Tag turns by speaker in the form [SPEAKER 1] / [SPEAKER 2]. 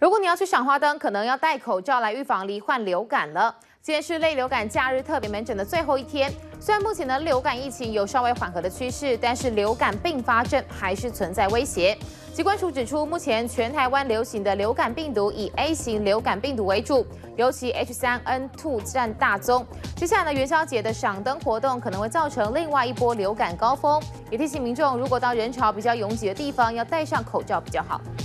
[SPEAKER 1] 如果你要去赏花灯，可能要戴口罩来预防罹患流感了。今天是类流感假日特别门诊的最后一天，虽然目前呢流感疫情有稍微缓和的趋势，但是流感并发症还是存在威胁。疾管署指出，目前全台湾流行的流感病毒以 A 型流感病毒为主，尤其 H3N2 占大宗。接下来呢，元宵节的赏灯活动可能会造成另外一波流感高峰，也提醒民众，如果到人潮比较拥挤的地方，要戴上口罩比较好。